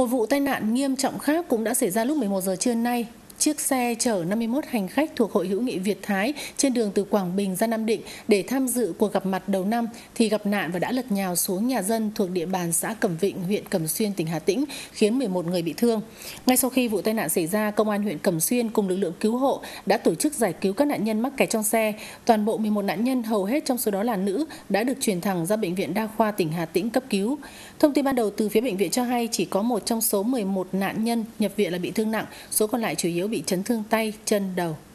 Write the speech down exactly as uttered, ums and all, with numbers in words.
Một vụ tai nạn nghiêm trọng khác cũng đã xảy ra lúc mười một giờ trưa nay. Chiếc xe chở năm mươi mốt hành khách thuộc Hội hữu nghị Việt Thái trên đường từ Quảng Bình ra Nam Định để tham dự cuộc gặp mặt đầu năm thì gặp nạn và đã lật nhào xuống nhà dân thuộc địa bàn xã Cẩm Vịnh, huyện Cẩm Xuyên, tỉnh Hà Tĩnh, khiến mười một người bị thương. Ngay sau khi vụ tai nạn xảy ra, Công an huyện Cẩm Xuyên cùng lực lượng cứu hộ đã tổ chức giải cứu các nạn nhân mắc kẹt trong xe. Toàn bộ mười một nạn nhân, hầu hết trong số đó là nữ, đã được chuyển thẳng ra Bệnh viện Đa khoa tỉnh Hà Tĩnh cấp cứu. Thông tin ban đầu từ phía bệnh viện cho hay chỉ có một trong số mười một nạn nhân nhập viện là bị thương nặng, số còn lại chủ yếu bị chấn thương tay, chân, đầu.